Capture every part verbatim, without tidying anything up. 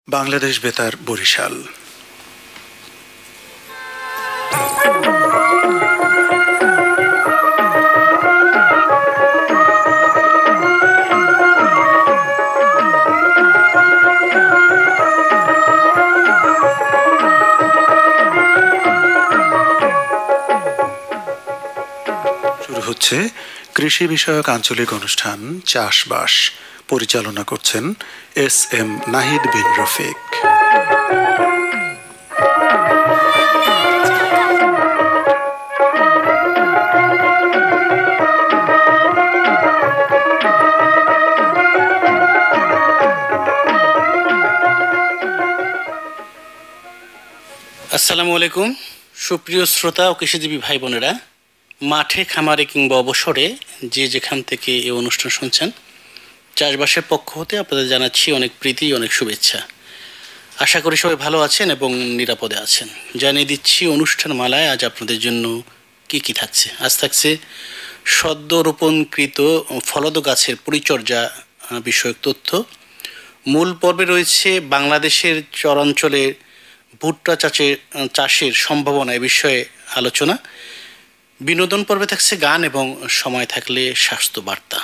বাংলাদেশ বেতার বরিশাল। শুরু হচ্ছে কৃষি বিষয়ক আঞ্চলিক অনুষ্ঠান চাষবাস। পরিচালনা করছেন এস এম নাহিদ বিন রফিক। আসসালামু আলাইকুম সুপ্রিয় শ্রোতা ও কৃষিজীবী ভাই বোনেরা, মাঠে খামারে কিংবা অবসরে যে যেখান থেকে এই অনুষ্ঠান শুনছেন, চাষবাসের পক্ষ হতে আপনাদের জানাচ্ছি অনেক প্রীতি, অনেক শুভেচ্ছা। আশা করি সবাই ভালো আছেন এবং নিরাপদে আছেন। জানিয়ে দিচ্ছি অনুষ্ঠান মালায় আজ আপনাদের জন্য কি কি থাকছে। আজ থাকছে সদ্য রোপণকৃত ফলদ গাছের পরিচর্যা বিষয়ক তথ্য। মূল পর্বে রয়েছে বাংলাদেশের চরাঞ্চলের ভুট্টা চাষের চাষের সম্ভাবনা এ বিষয়ে আলোচনা। বিনোদন পর্বে থাকছে গান এবং সময় থাকলে স্বাস্থ্য বার্তা।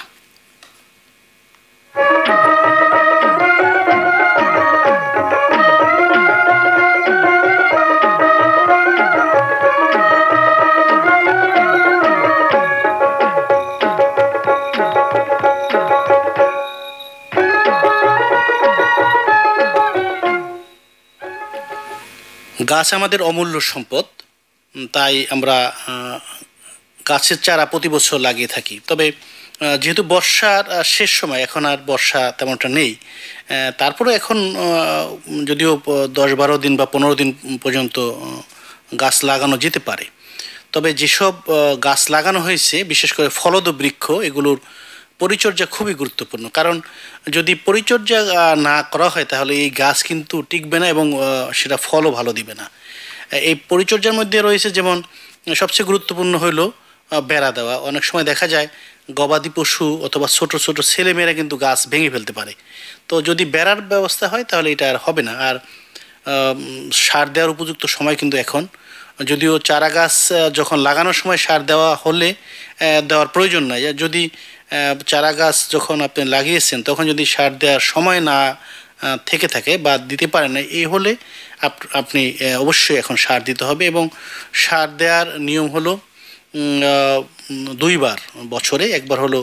গাছ আমাদের অমূল্য সম্পদ, তাই আমরা গাছের চারা প্রতি বছর লাগিয়ে থাকি। তবে যেহেতু বর্ষার শেষ সময়, এখন আর বর্ষা তেমনটা নেই, তারপরে এখন যদিও দশ বারো দিন বা পনেরো দিন পর্যন্ত গাছ লাগানো যেতে পারে। তবে যেসব গাছ লাগানো হয়েছে, বিশেষ করে ফলদ বৃক্ষ, এগুলোর পরিচর্যা খুবই গুরুত্বপূর্ণ। কারণ যদি পরিচর্যা না করা হয় তাহলে এই গাছ কিন্তু টিকবে না এবং সেটা ফলও ভালো দিবে না। এই পরিচর্যার মধ্যে রয়েছে যেমন সবচেয়ে গুরুত্বপূর্ণ হলো বেড়া দেওয়া। অনেক সময় দেখা যায় গবাদি পশু অথবা ছোট ছোট ছেলেমেয়েরা কিন্তু গাছ ভেঙে ফেলতে পারে। তো যদি বেড়ার ব্যবস্থা হয় তাহলে এটা আর হবে না। আর সার দেওয়ার উপযুক্ত সময় কিন্তু এখন, যদিও চারা গাছ যখন লাগানোর সময় সার দেওয়া হলে দেওয়ার প্রয়োজন নাই। যদি চারা গাছ যখন আপনি লাগিয়েছেন তখন যদি সার দেওয়ার সময় না থেকে থাকে বা দিতে পারেন না, এই হলে আপনি অবশ্যই এখন সার দিতে হবে। এবং সার দেওয়ার নিয়ম হলো দুইবার বছরে, একবার হলো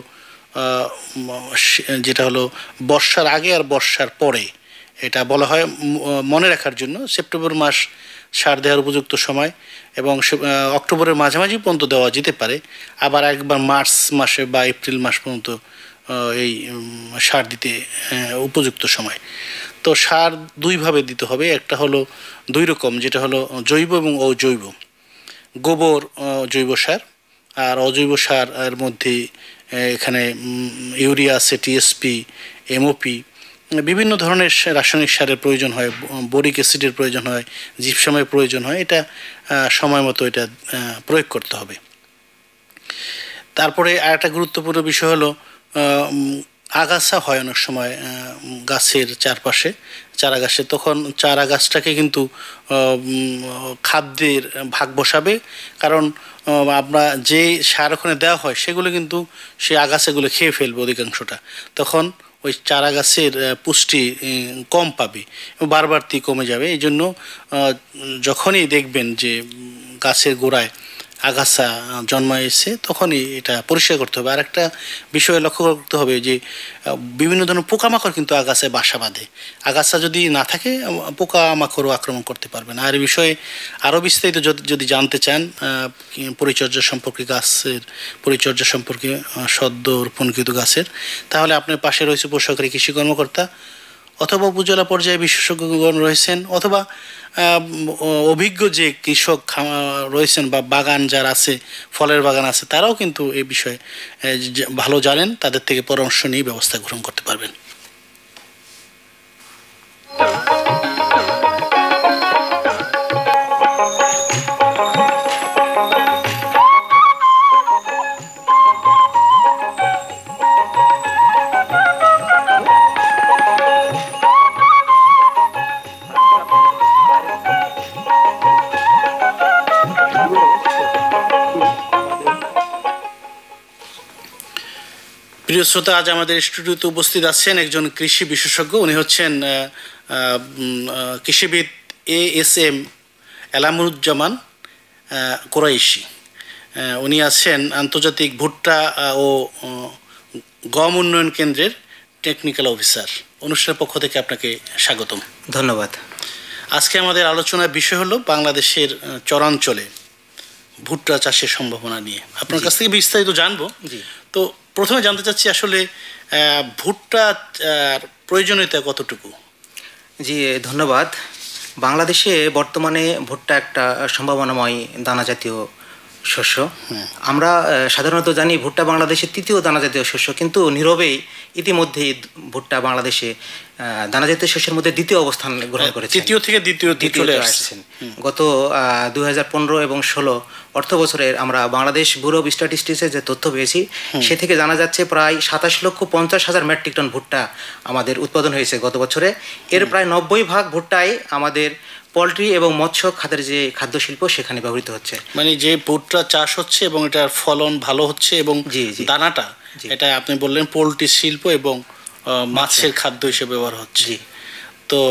যেটা হলো বর্ষার আগে আর বর্ষার পরে। এটা বলা হয় মনে রাখার জন্য। সেপ্টেম্বর মাস সার দেওয়ার উপযুক্ত সময় এবং অক্টোবরের মাঝামাঝি পর্যন্ত দেওয়া যেতে পারে। আবার একবার মার্চ মাসে বা এপ্রিল মাস পর্যন্ত এই সার দিতে উপযুক্ত সময়। তো সার দুইভাবে দিতে হবে। একটা হলো দুই রকম, যেটা হলো জৈব এবং অজৈব। গোবর জৈব সার, আর অজৈব সার এর মধ্যে এখানে ইউরিয়া আছে, টিএসপি, এমওপি, বিভিন্ন ধরনের রাসায়নিক সারের প্রয়োজন হয়, বোরিক অ্যাসিডের প্রয়োজন হয়, জিপসামের প্রয়োজন হয়। এটা সময় মতো এটা প্রয়োগ করতে হবে। তারপরে আর একটা গুরুত্বপূর্ণ বিষয় হলো আগাছা হয় অনেক সময় গাছের চারপাশে, চারা গাছে। তখন চারা গাছটাকে কিন্তু খাদ্যের ভাগ বসাবে, কারণ আমরা যে সার ওখানে দেওয়া হয় সেগুলো কিন্তু সেই আগাছাগুলো খেয়ে ফেলবে অধিকাংশটা। তখন ওই চারা গাছের পুষ্টি কম পাবে, বারবারতি কমে যাবে। এই জন্য যখনই দেখবেন যে গাছের গোড়ায় আগাছা জন্মাইছে তখনই এটা পরিষ্কার করতে হবে। আর একটা বিষয় লক্ষ্য করতে হবে যে বিভিন্ন ধরনের পোকামাকড় কিন্তু আগাছায় বাসা বাঁধে। আগাছা যদি না থাকে পোকামাকড়ও আক্রমণ করতে পারবে না। আর এই বিষয়ে আরও বিস্তারিত যদি জানতে চান পরিচর্যা সম্পর্কে, গাছের পরিচর্যা সম্পর্কে সদ্য রোপণকৃত গাছের, তাহলে আপনার পাশে রয়েছে উপসহকারী কৃষি কর্মকর্তা অথবা উপজেলা পর্যায়ে বিশেষজ্ঞগণ রয়েছেন, অথবা অভিজ্ঞ যে কৃষক রয়েছেন বা বাগান যারা আছে, ফলের বাগান আছে, তারাও কিন্তু এই বিষয়ে ভালো জানেন। তাদের থেকে পরামর্শ নিয়ে ব্যবস্থা গ্রহণ করতে পারবেন। প্রিয় শ্রোতা, আজ আমাদের স্টুডিওতে উপস্থিত আছেন একজন কৃষি বিশেষজ্ঞ। উনি হচ্ছেন কৃষিবিদ A S M Alamuzzaman Quraishi. উনি আছেন আন্তর্জাতিক ভুট্টা ও গম উন্নয়ন কেন্দ্রের টেকনিক্যাল অফিসার। অনুষ্ঠানের পক্ষ থেকে আপনাকে স্বাগতম। ধন্যবাদ। আজকে আমাদের আলোচনার বিষয় হলো বাংলাদেশের চরাঞ্চলে ভুট্টা চাষের সম্ভাবনা নিয়ে আপনার কাছ থেকে বিস্তারিত জানবো। তো প্রথমে জানতে চাচ্ছি আসলে ভুট্টা প্রয়োজনীয়তা কতটুকু? জি ধন্যবাদ। বাংলাদেশে বর্তমানে ভুট্টা একটা সম্ভাবনাময় দানা জাতীয় শস্য। আমরা সাধারণত জানি ভুট্টা বাংলাদেশের তৃতীয় দানা জাতীয় শস্য, কিন্তু নীরবেই ইতিমধ্যেই ভুট্টা বাংলাদেশে দানা জাতীয় শস্যের মধ্যে দ্বিতীয় অবস্থান গ্রহণ করেছে। তৃতীয় থেকে দ্বিতীয় চলে আসছেন। গত দুই হাজার পনেরো এবং ষোলো অর্থ বছরের আমরা বাংলাদেশ ব্যুরো অব স্ট্যাটিস্টিক্সের যে তথ্য পেয়েছি সে থেকে জানা যাচ্ছে প্রায় সাতাশ লক্ষ পঞ্চাশ হাজার মেট্রিক টন ভুট্টা আমাদের উৎপাদন হয়েছে গত বছরে। এর প্রায় নব্বই ভাগ ভুট্টাই আমাদের পোলট্রি এবং মৎস্য খাতের যে খাদ্য শিল্প সেখানে ব্যবহৃত হচ্ছে। মানে যে ভুট্টা চাষ হচ্ছে এবং এটার ফলন ভালো হচ্ছে এবং দানাটা এটা আপনি বললেন পোলট্রি শিল্প এবং মাছের খাদ্য হিসেবে ব্যবহার হচ্ছে। তো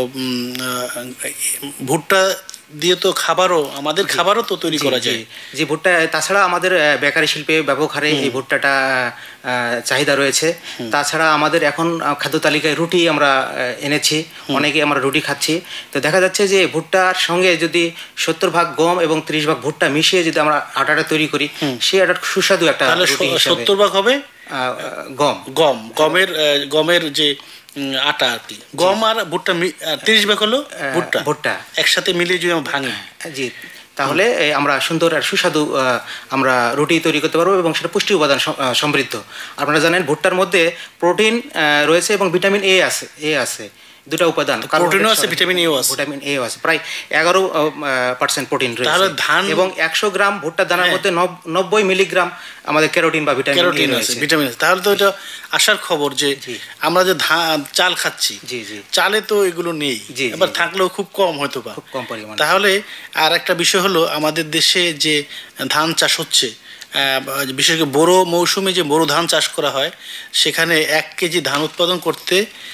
ভুট্টা দিয়ে তো খাবারও আমাদের খাবারও তো তৈরি করা যায়। যে ভুট্টা তাছাড়া আমাদের বেকারি শিল্পে ব্যাপক হারে এই ভুট্টাটা চাহিদা রয়েছে। তাছাড়া আমাদের এখন খাদ্য তালিকায় রুটি আমরা এনেছি, অনেকে আমরা রুটি খাচ্ছি। তো দেখা যাচ্ছে যে ভুট্টার সঙ্গে যদি সত্তর ভাগ গম এবং ত্রিশ ভাগ ভুট্টা মিশিয়ে যদি আমরা আটাটা তৈরি করি সে একটা সুস্বাদু একটা রুটি। সত্তর ভাগ হবে গম গম গমের গমের যে আটা আর কি, গম আর ভুট্টা তিরিশ ভাগ হলো ভুট্টা ভুট্টা একসাথে মিলিয়ে যদি ভাঙি জি তাহলে আমরা সুন্দর আর সুস্বাদু আমরা রুটি তৈরি করতে পারবো এবং সেটা পুষ্টি উপাদান সমৃদ্ধ। আপনারা জানেন ভুট্টার মধ্যে প্রোটিন রয়েছে এবং ভিটামিন এ আছে এ আছে দুটা উপাদান, প্রোটিনও আছে ভিটামিন এও আছে ভিটামিন এও আছে প্রায় এগারো পার্সেন্ট প্রোটিন রয়েছে। ধান এবং একশো গ্রাম ভুট্টার দানার মধ্যে নব্বই মিলিগ্রাম আমাদের ক্যারোটিন বা ভিটামিন আছে ভিটামিন আছে। তাহলে তো এটা আশার খবর যে আমরা যে ধান চাল খাচ্ছি জি জি চালে তো এগুলো নেই, এবার থাকলেও খুব কম হয়তো বা খুব কম পরিমাণে। তাহলে আর একটা বিষয় হলো আমাদের দেশে যে ধান চাষ হচ্ছে, বিশেষ করে বোরো মৌসুমে যে বোরো ধান চাষ করা হয় সেখানে এক কেজি ধান উৎপাদন করতে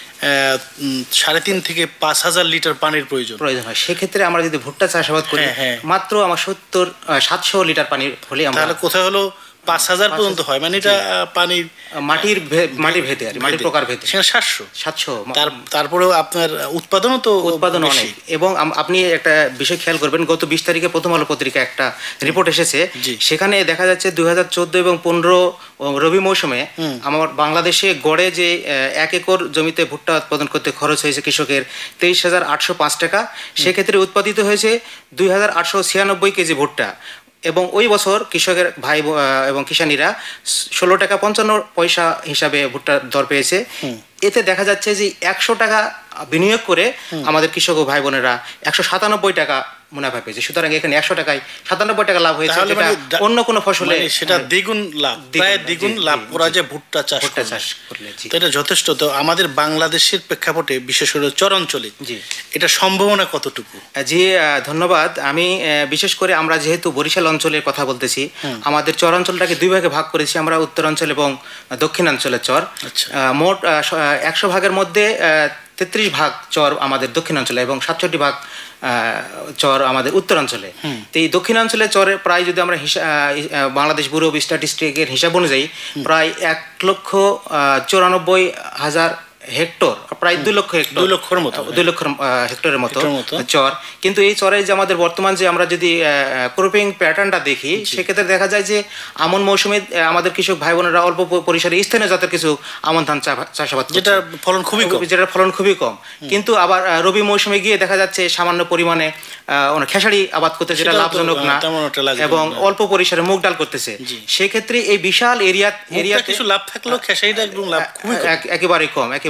সাড়ে তিন থেকে পাঁচ হাজার লিটার পানির প্রয়োজন প্রয়োজন হয়। সেক্ষেত্রে আমরা যদি ভুট্টা চাষাবাদ করি মাত্র আমার সত্তর সাতশো লিটার পানির হলে তাহলে কোথায় হলো পাঁচ হাজার পর্যন্ত হয়। মানে এটা পানির মাটির মাটির ভেদে আর মাটির প্রকার ভেদে সেখানে সাতশো সাতশো তারপরেও আপনার উৎপাদনও তো উৎপাদন অনেক। এবং আপনি একটা বিষয় খেয়াল করবেন, গত বিশ তারিখে প্রথম আলো পত্রিকা একটা রিপোর্ট এসেছে, সেখানে দেখা যাচ্ছে দুই হাজার চোদ্দ এবং পনেরো রবি মৌসুমে আমার বাংলাদেশে গড়ে যে এক একর জমিতে ভুট্টা উৎপাদন করতে খরচ হয়েছে কৃষকের তেইশ হাজার আটশো পাঁচ টাকা, সেক্ষেত্রে উৎপাদিত হয়েছে দুই হাজার আটশো ছিয়ানব্বই কেজি ভুট্টা। এবং ওই বছর কৃষকের ভাই এবং কিষানীরা ষোলো টাকা পঞ্চান্ন পয়সা হিসাবে ভুট্টার দর পেয়েছে। এতে দেখা যাচ্ছে যে একশো টাকা বিনিয়োগ করে আমাদের কৃষক ও ভাই বোনেরা একশো সাতানব্বই টাকা মুনাফা পেয়েছে। সুতরাং এখানে একশো টাকায় সাতানব্বই টাকা লাভ হয়েছে, অন্য কোনো ফসলে সেটা দ্বিগুণ লাভ, প্রায় দ্বিগুণ লাভ করা যায় ভুট্টা চাষ ভুট্টা চাষ করলে। তো এটা যথেষ্ট। তো আমাদের বাংলাদেশের প্রেক্ষাপটে বিশেষ করে চরাঞ্চলে এটা সম্ভাবনা কতটুকু? জি ধন্যবাদ। আমি বিশেষ করে আমরা যেহেতু বরিশাল অঞ্চলের কথা বলতেছি, আমাদের চরাঞ্চলটাকে দুই ভাগে ভাগ করেছি আমরা, উত্তরাঞ্চল এবং দক্ষিণাঞ্চলের চর। মোট একশো ভাগের মধ্যে তেত্রিশ ভাগ চর আমাদের দক্ষিণাঞ্চলে এবং সাতষট্টি ভাগ চর আমাদের উত্তরাঞ্চলে। তো এই দক্ষিণাঞ্চলের চরে প্রায় যদি আমরা বাংলাদেশ ব্যুরো অব স্ট্যাটিস্টিক্সের হিসাব অনুযায়ী প্রায় এক লক্ষ চুরানব্বই হাজার হেক্টর, প্রায় দুই লক্ষ হেক্টর দুই লক্ষর মতো দুই লক্ষ হেক্টরের মতো চর। কিন্তু এই চরে যে আমাদের বর্তমান যে আমরা যদি ক্রপিং প্যাটার্নটা দেখি সেক্ষেত্রে দেখা যায় যে আমন মৌসুমে আমাদের কৃষক ভাই বোনেরা অল্প পরিসরে স্থানীয় জাতের কিছু আমন ধান চাষাবাদ, যেটা ফলন খুবই কম যেটা ফলন খুবই কম কিন্তু আবার রবি মৌসুমে গিয়ে দেখা যাচ্ছে সামান্য পরিমাণে খেসারি আবাদ করতে, যেটা লাভজনক না, এবং অল্প পরিসরে মুগ ডাল করতেছে। সেক্ষেত্রে এই বিশাল এরিয়া এরিয়া কিছু লাভ থাকলেও খেসারিটা একদম লাভ খুবই একেবারে কম একেবারে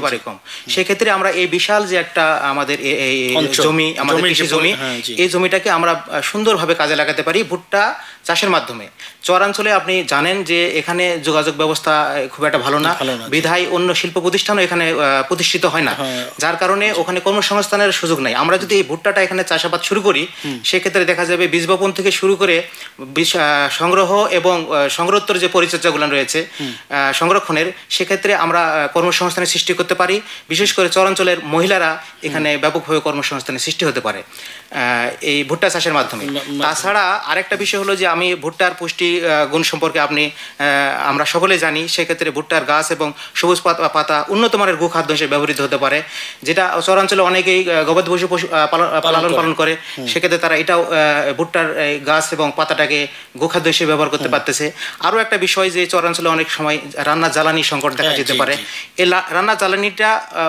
একেবারে কম। সেক্ষেত্রে আমরা এই বিশাল যে একটা আমাদের এই জমি, আমাদের কৃষি জমি, এই জমিটাকে আমরা সুন্দরভাবে কাজে লাগাতে পারি ভুট্টা চাষের মাধ্যমে। চরাঞ্চলে আপনি জানেন যে এখানে যোগাযোগ ব্যবস্থা খুব একটা ভালো না, বিধায় অন্য শিল্প প্রতিষ্ঠানও এখানে প্রতিষ্ঠিত হয় না, যার কারণে ওখানে কর্মসংস্থানের সুযোগ নাই। আমরা যদি এই ভুট্টাটা এখানে চাষাবাদ শুরু করি, সেক্ষেত্রে দেখা যাবে বীজ বপন থেকে শুরু করে সংগ্রহ এবং সংরক্ষণের যে পরিচর্যাগুলো রয়েছে সংরক্ষণের, সেক্ষেত্রে আমরা কর্মসংস্থানের সৃষ্টি করতে পারি। বিশেষ করে চরাঞ্চলের মহিলারা এখানে ব্যাপকভাবে কর্মসংস্থানের সৃষ্টি হতে পারে এই ভুট্টা চাষের মাধ্যমে। তাছাড়া আরেকটা বিষয় হলো যে আমি ভুট্টার পুষ্টি গুণ সম্পর্কে আপনি আমরা সকলে জানি, সেক্ষেত্রে ভুট্টার গাছ এবং সবুজ পাতা উন্নত মানের গোখাদ্য হিসেবে ব্যবহৃত হতে পারে, যেটা চরাঞ্চলে অনেকেই গবাদি পশু পশু পালন পালন করে, সেক্ষেত্রে তারা এটাও ভুট্টার গাছ এবং পাতাটাকে গোখাদ্য হিসেবে ব্যবহার করতে পারতেছে। আরও একটা বিষয় যে চরাঞ্চলে অনেক সময় রান্না জ্বালানি সংকট দেখা যেতে পারে, এই রান্না জ্বালানিটা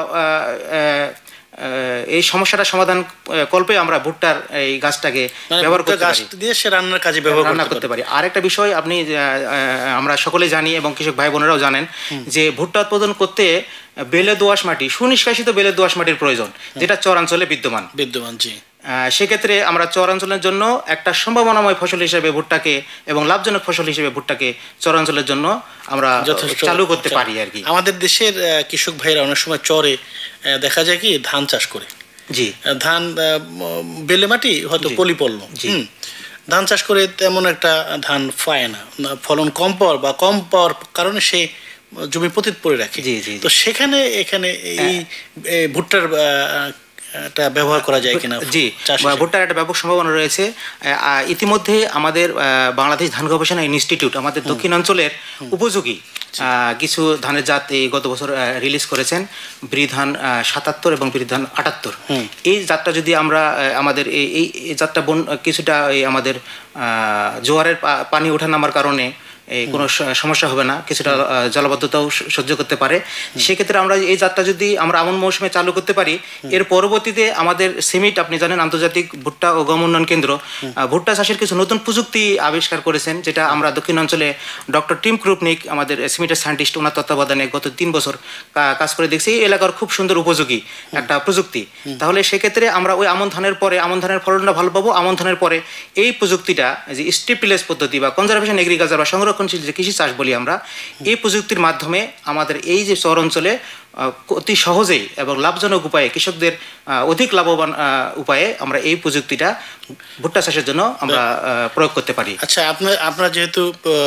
এই সমস্যাটা সমাধান কল্পে আমরা ভুট্টার এই গাছটাকে ব্যবহার করতে পারি, দিয়ে সে রান্নার কাজে ব্যবহার রান্না করতে পারি। আরেকটা বিষয় আপনি আমরা সকলে জানি এবং কৃষক ভাই বোনেরাও জানেন যে ভুট্টা উৎপাদন করতে বেলে দোআঁশ মাটি, সুনিষ্কাশিত বেলে দোআঁশ মাটির প্রয়োজন, যেটা চরাঞ্চলে বিদ্যমান বিদ্যমান জি সেক্ষেত্রে আমরা চরাঞ্চলের জন্য একটা সম্ভাবনাময় ফসল হিসেবে ভুট্টাকে এবং লাভজনক ফসল হিসেবে ভুট্টাকে চরাঞ্চলের জন্য আমরা চালু করতে পারি আর কি। আমাদের দেশের কৃষক ভাইরা অনেক সময় চরে দেখা যায় কি ধান চাষ করে, জি ধান বেলে মাটি হয়তো পলিপল্ল, ধান চাষ করে তেমন একটা ধান পায় না, ফলন কম পাওয়ার বা কম পাওয়ার কারণে সে জমি পতিত পড়ে রাখে। তো সেখানে এখানে এই ভুট্টার এটা ব্যবহার করা যায় কিনা? জি, ভুট্টার একটা ব্যাপক সম্ভাবনা রয়েছে। ইতিমধ্যে আমাদের বাংলাদেশ ধান গবেষণা ইনস্টিটিউট আমাদের দক্ষিণাঞ্চলের উপযোগী কিছু ধানের জাত এই গত বছর রিলিজ করেছেন, বৃধান সাতাত্তর এবং বৃধান আটাত্তর। এই জাতটা যদি আমরা আমাদের এই এই জাতটা বন কিছুটা এই আমাদের জোয়ারের পানি ওঠা নামার কারণে এই কোনো সমস্যা হবে না, কিছুটা জলাবদ্ধতাও সহ্য করতে পারে। সেক্ষেত্রে আমরা এই জাতটা যদি আমরা আমন মৌসুমে চালু করতে পারি, এর পরবর্তীতে আমাদের সিমিট, আপনি জানেন আন্তর্জাতিক ভুট্টা ও গম উন্নয়ন কেন্দ্র ভুট্টা চাষের কিছু নতুন প্রযুক্তি আবিষ্কার করেছেন, যেটা আমরা দক্ষিণাঞ্চলে ডক্টর টিম ক্রুপনিক আমাদের সিমিটের সায়েন্টিস্ট, ওনার তত্ত্বাবধানে গত তিন বছর কাজ করে দেখছি। এই এলাকার খুব সুন্দর উপযোগী একটা প্রযুক্তি। তাহলে সেক্ষেত্রে আমরা ওই আমন ধানের পরে আমন ধানের ফলনটা ভালো পাবো। আমন ধানের পরে এই প্রযুক্তিটা যে স্ট্রিপ টিলেজ পদ্ধতি বা কনজারভেশন এগ্রিকালচার বা সংরক্ষণ যে কৃষি চাষ বলি আমরা, এই প্রযুক্তির মাধ্যমে আমাদের এই যে চর অঞ্চলে অতি সহজেই এবং লাভজনক উপায়ে কৃষকদের অধিক লাভবান উপায়ে আমরা এই প্রযুক্তিটা ভুট্টা চাষের জন্য আমরা প্রয়োগ করতে পারি। আচ্ছা, আপনার আপনার যেহেতু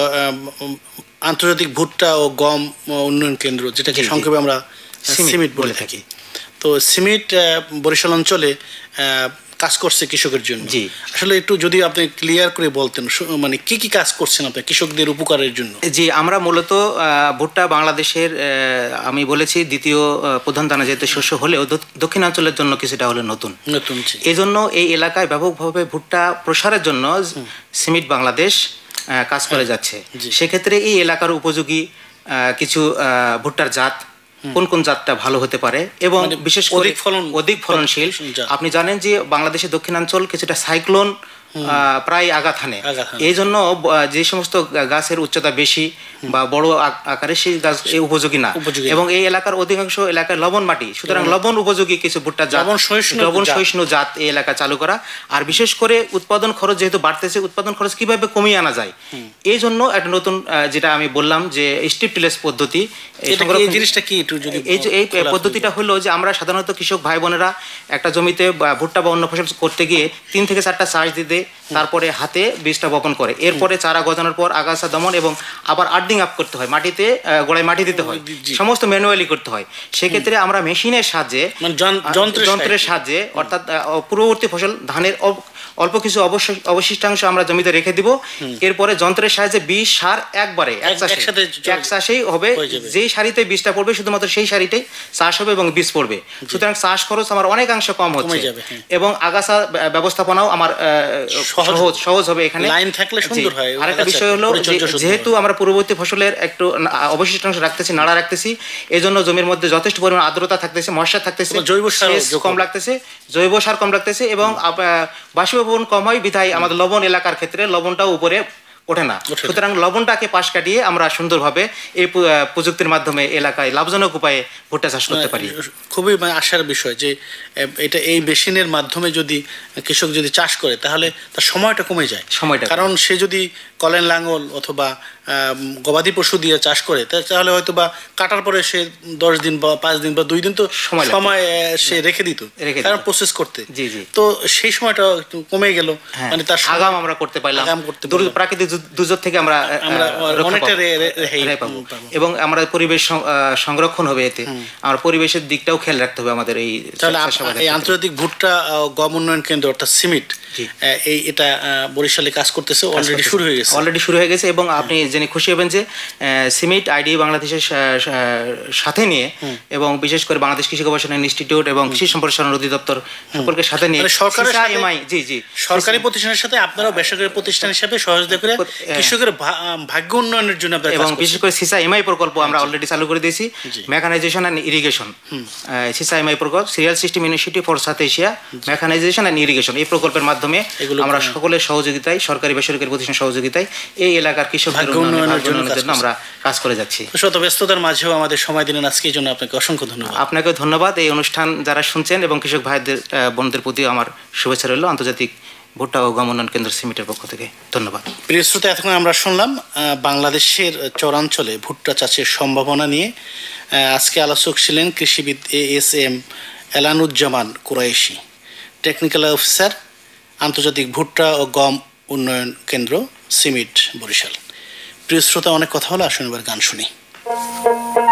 আন্তর্জাতিক ভুট্টা ও গম উন্নয়ন কেন্দ্র, যেটাকে সংক্ষেপে আমরা সিমিট বলে থাকি, তো সিমিট বরিশাল অঞ্চলে কাজ করছে কৃষকের জন্য। জি, আসলে একটু যদি আপনি ক্লিয়ার করে বলতেন, মানে কি কি কাজ করছেন আপনি কৃষকদের উপকারের জন্য? জি, আমরা মূলত ভুট্টা বাংলাদেশের আমি বলেছি দ্বিতীয় প্রধান দানাজাত শস্য হলেও দক্ষিণাঞ্চলের জন্য কিছুটা হলে নতুন নতুন এই জন্য এই এলাকায় ব্যাপকভাবে ভুট্টা প্রসারের জন্য সিমিট বাংলাদেশ কাজ করে যাচ্ছে। সেক্ষেত্রে এই এলাকার উপযোগী কিছু ভুট্টার জাত, কোন কোন জাতটা ভালো হতে পারে এবং বিশেষ করে অধিক ফলনশীল। আপনি জানেন যে বাংলাদেশের দক্ষিণাঞ্চল কিছুটা সাইক্লোন প্রায় আঘাত হানে, এই জন্য যে সমস্ত গাছের উচ্চতা বেশি বা বড় আকারে সেই গাছ উপযোগী না, এবং এই এলাকার অধিকাংশ এলাকায় লবণ মাটি, সুতরাং লবণ উপযোগী কিছু ভুট্টা জাত, লবণ সহিষ্ণু জাত এই এলাকা চালু করা। আর বিশেষ করে উৎপাদন খরচ যেহেতু বাড়তেছে, উৎপাদন খরচ কিভাবে কমিয়ে আনা যায়, এই জন্য একটা নতুন যেটা আমি বললাম যে স্ট্রিপ টিলেজ পদ্ধতি, জিনিসটা কি এই যে এই পদ্ধতিটা হলো যে আমরা সাধারণত কৃষক ভাই বোনেরা একটা জমিতে ভুট্টা বা অন্য ফসল করতে গিয়ে তিন থেকে চারটা চাষ দিতে, তারপরে হাতে বীজটা বপন করে, এরপরে চারা গজানোর পর আগাছা দমন এবং আবার আর্ডিং আপ করতে হয়, মাটিতে গোড়ায় মাটি দিতে হয়, সমস্ত ম্যানুয়ালি করতে হয়। সেক্ষেত্রে আমরা মেশিনের সাহায্যে, যন্ত্রের সাহায্যে, অর্থাৎ পূর্ববর্তী ফসল ধানের অল্প কিছু অবশিষ্টাংশ আমরা জমিতে রেখে দিব, এরপরে যন্ত্রের সাহায্যে বীজ সার একবারে এক চাষেই হবে, যেই সারিতে বীজটা পড়বে শুধুমাত্র সেই সারিতেই চাষ হবে এবং বীজ পড়বে। সুতরাং চাষ খরচ আমার অনেকাংশ কম হচ্ছে এবং আগাছা ব্যবস্থাপনাও আমার সহজ সহজ হবে এখানে। লাইন থাকলে সুন্দর হয়। আরেকটা বিষয় হলো যেহেতু আমরা পূর্ববর্তী ফসলের একটু অবশিষ্টাংশ রাখতেছি, নাড়া রাখতেছি, এই জন্য জমির মধ্যে যথেষ্ট পরিমাণ আর্দ্রতা থাকতেছে, ময়শ্চার থাকতেছে, জৈব সার কম লাগতেছে, জৈব সার কম লাগতেছে এবং বাষ্পীভবন কম হয় বিধায় আমাদের লবণ এলাকার ক্ষেত্রে লবণটাও উপরে ওঠে না। সুতরাং লবণটাকে পাশ কাটিয়ে আমরা সুন্দরভাবে এই প্রযুক্তির মাধ্যমে এলাকায় লাভজনক উপায়ে ভুট্টা চাষ করতে পারি। খুবই আশার বিষয় যে এটা এই মেশিনের মাধ্যমে যদি কৃষক যদি চাষ করে তাহলে তার সময়টা কমে যায়। সময়টা কারণ সে যদি কলেন লাঙ্গল অথবা গবাদি পশু দিয়ে চাষ করে তাহলে হয়তো বা কাটার পরে সে দশ দিন বা পাঁচ দিন বা দুই দিন তো সময় সে রেখে দিত কারণ প্রসেস করতে। জি জি তো সেই সময়টা একটু কমে গেল, মানে তার আগাম আমরা করতে পারলাম, আগাম করতে প্রাকৃতিক দুর্যোগ থেকে আমরা অনেকটা রেহাই পাবো এবং আমরা পরিবেশ সংরক্ষণ হবে। এতে আমরা পরিবেশের দিকটাও খেয়াল রাখতে হবে আমাদের এই। এই আন্তর্জাতিক ভুট্টা গম উন্নয়ন কেন্দ্র অর্থাৎ সিমিট এই এটা বরিশালে কাজ করতেছে, অলরেডি শুরু হয়ে গেছে অলরেডি শুরু হয়ে গেছে এবং আপনি জেনে খুশি হবেন যে সিমিট আইডি বাংলাদেশের সাথে নিয়ে এবং বিশেষ করে বাংলাদেশ কৃষি গবেষণা ইনস্টিটিউট এবং কৃষি সম্প্রসারণ অধিদপ্তর সকলকে সাথে নিয়ে সরকারের এমআই জি জি সরকারি প্রতিষ্ঠানের সাথে আপনারাও বেসরকারি প্রতিষ্ঠান হিসেবে সহযোগিতা করে কৃষকের ভাগ্য উন্নয়নের জন্য এবং বিশেষ করে সিসা এমআই প্রকল্প আমরা অলরেডি চালু করে দিয়েছি। Mechanization and irrigation CSISA MI প্রকল্প cereal system initiative for South Asia mechanization and irrigation এই প্রকল্পের মাধ্যমে আমরা সকলের সহযোগিতায় সরকারি বেসরকারি প্রতিষ্ঠানের সহযোগিতায় এই এলাকার কৃষকদের উন্নয়নের জন্য আমরা কাজ করে যাচ্ছি। শত ব্যস্ততার মাঝেও আমাদের সময় দিলেন আজকে, এই জন্য আপনাকে অসংখ্য ধন্যবাদ। আপনাকে ধন্যবাদ। এই অনুষ্ঠান যারা শুনছেন এবং কৃষক ভাইদের বোনদের প্রতি আমার শুভেচ্ছা রইল আন্তর্জাতিক ভুট্টা ও গম উন্নয়ন কেন্দ্র সিমিটের পক্ষ থেকে। ধন্যবাদ। প্রিয় শ্রোতা, এতক্ষণ আমরা শুনলাম বাংলাদেশের চরাঞ্চলে ভুট্টা চাষের সম্ভাবনা নিয়ে। আজকে আলোচক ছিলেন কৃষিবিদ A S M Elanuzzaman Quraishi, technical officer, আন্তর্জাতিক ভুট্টা ও গম উন্নয়ন কেন্দ্র সিমিট বরিশাল। প্রিয় শ্রোতা, অনেক কথা হলো, আসুন এবার গান শুনি।